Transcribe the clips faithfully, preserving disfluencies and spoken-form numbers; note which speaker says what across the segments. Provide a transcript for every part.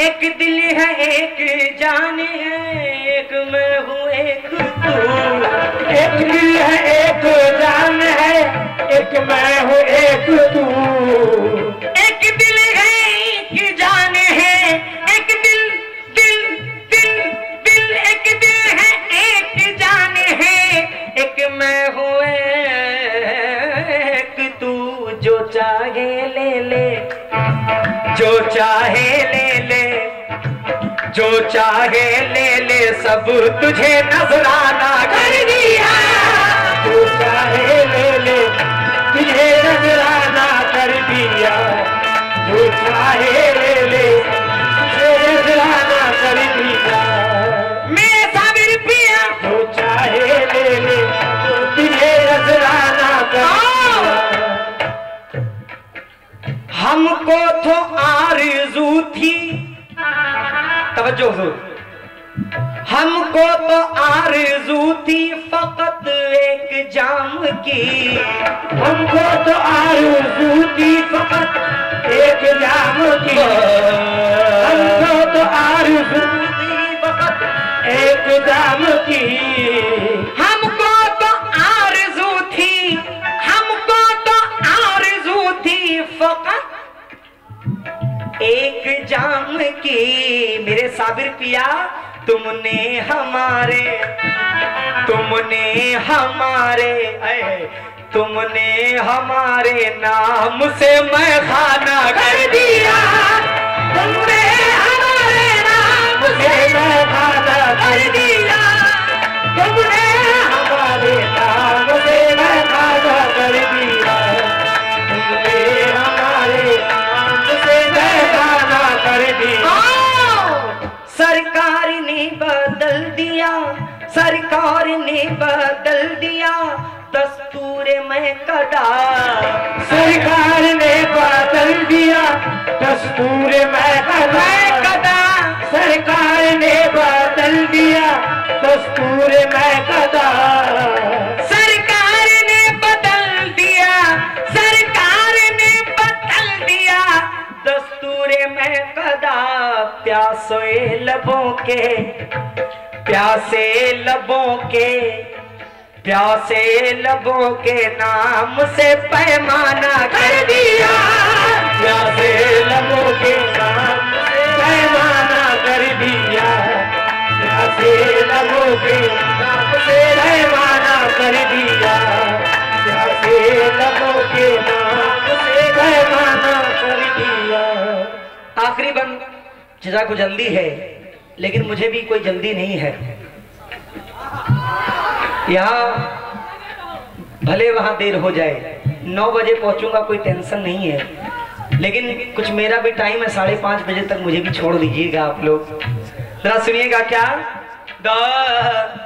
Speaker 1: एक दिल है एक जान है, एक मैं हूँ एक तू।
Speaker 2: एक दिल है एक जान है, एक मैं हूँ एक तू।
Speaker 1: एक दिल है एक जान है, एक दिल दिल दिल दिल, एक दिल है एक जान है, एक मैं हूँ एक तू। जो चाहे ले ले, जो चाहे ले ले, जो चाहे ले ले, सब तुझे नजराना कर दिया।
Speaker 2: जो चाहे ले ले, तुझे नजराना कर दिया। जो चाहे ले ले, तुझे नजराना कर दिया।
Speaker 1: मेरे साबिर पिया,
Speaker 2: जो चाहे ले ले, तुझे नजराना कर दिया।
Speaker 1: हमको तो आरज़ू थी, तवज्जो हो, हमको तो आरज़ू थी फकत एक जाम की।
Speaker 2: हमको तो आरज़ू थी फकत एक जाम की। हमको तो आरज़ू थी फकत एक जाम की।
Speaker 1: हमको तो आरज़ू थी, हमको तो आरज़ू थी फकत एक जाम की। मेरे साबिर पिया, तुमने हमारे, तुमने हमारे, तुमने हमारे नाम से मैं खाना कर दिया। तुमने हमारे नाम से मैं खाना कर दिया।
Speaker 2: तुमने हमारे नाम से मैं खाना कर दिया। तुमने हमारे नाम से मैं खाना कर दिया।
Speaker 1: सरकार ने बदल दिया, सरकार ने बदल दिया दस्तूर मैं कदा।
Speaker 2: सरकार ने बदल दिया दस्तूर मैं कदा। सरकार ने बदल दिया दस्तूर मैं कदा।
Speaker 1: सरकार ने बदल दिया, सरकार ने बदल दिया दस्तूर मैं कदा। प्यासे लबों के, प्यासे लबों के, प्यासे लबों के नाम से पैमाना कर दिया।
Speaker 2: प्यासे लबों के नाम से पैमाना कर दिया। प्यासे लबों के नाम से पैमाना कर दिया। प्यासे लबों के नाम से पैमाना कर दिया।
Speaker 1: आखिरी बंद जजा को जल्दी है, लेकिन मुझे भी कोई जल्दी नहीं है। यहाँ भले वहां देर हो जाए, नौ बजे पहुंचूंगा, कोई टेंशन नहीं है, लेकिन कुछ मेरा भी टाइम है, साढ़े पांच बजे तक मुझे भी छोड़ दीजिएगा आप लोग। जरा सुनिएगा क्या दा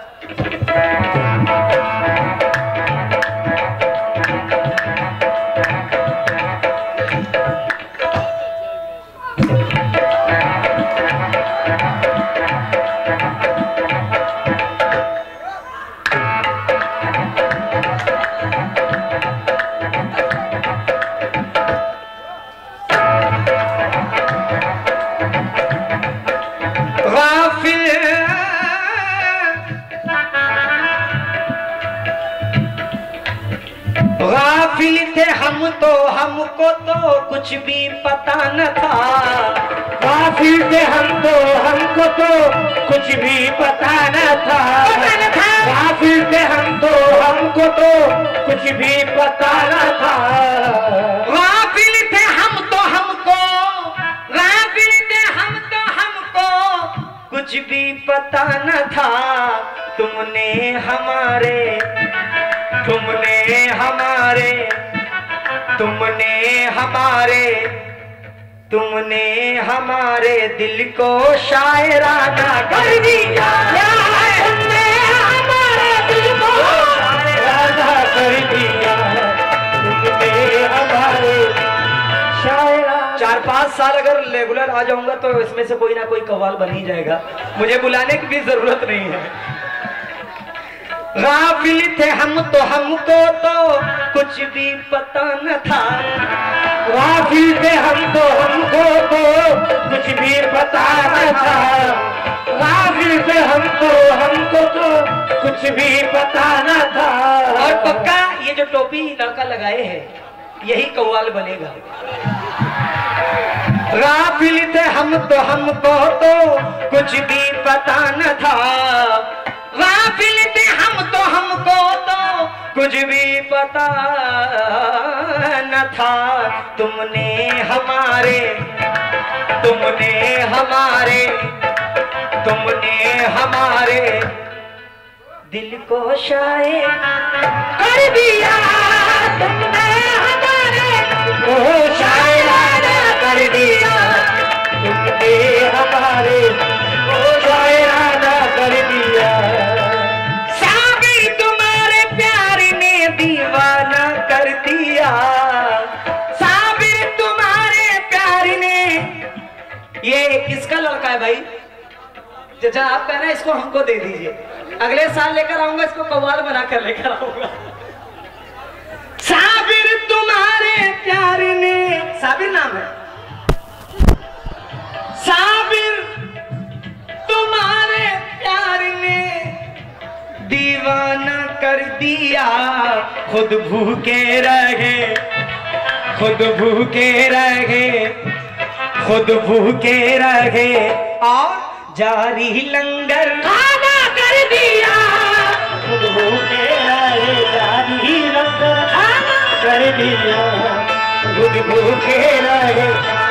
Speaker 1: गाफिल थे हम तो, हमको तो कुछ भी पता न था।
Speaker 2: गाफिल थे हम तो, हमको तो कुछ भी पता न था। गाफिल थे हम तो, हमको तो कुछ भी पता न था।
Speaker 1: गाफिल थे हम तो, हमको, गाफिल थे हम तो हमको कुछ भी पता न था। तुमने हमारे, तुमने हमारे, तुमने हमारे, तुमने हमारे दिल को शायराना कर दिया।
Speaker 2: तुमने हमारे दिल को शायराना कर दिया। तुमने हमारे शायराना।
Speaker 1: चार पांच साल अगर रेगुलर आ जाऊंगा तो इसमें से कोई ना कोई कव्वाल बन ही जाएगा, मुझे बुलाने की भी जरूरत नहीं है। गाफिल थे हम तो, हमको तो कुछ भी पता न था।
Speaker 2: गाफिल थे हम तो, हमको तो कुछ भी पता था। गाफिल थे हम तो, हमको तो कुछ भी पता न था।
Speaker 1: और पक्का ये जो टोपी लड़का लगाए है यही कव्वाल बनेगा। गाफिल थे हम तो, हमको तो कुछ भी पता न था। गाफिल थे हम तो, हमको तो कुछ भी पता न था। तुमने हमारे तुमने हमारे तुमने हमारे दिल को शायर कर दिया। तुमने हमारे दिल को शायराना कर दिया।
Speaker 2: तुमने हमारे को शायराना कर दिया।
Speaker 1: साबिर तुम्हारे प्यार ने दीवाना कर दिया। साबिर तुम्हारे प्यार ने। ये किसका लड़का है भाई? चाचा आप कहना इसको हमको दे दीजिए, अगले साल लेकर आऊंगा, इसको कव्वाल बना कर लेकर आऊंगा। साबिर तुम्हारे प्यार ने, साबिर नाम है, साबिर तुम्हारे प्यार ने दीवाना कर दिया। खुद भूखे रहे खुद भूखे रहे खुद भूखे रहे और जारी लंगर खाना कर दिया।
Speaker 2: खुद भूखे रहे जारी लंगर खाना कर दिया। खुद भूखे रहे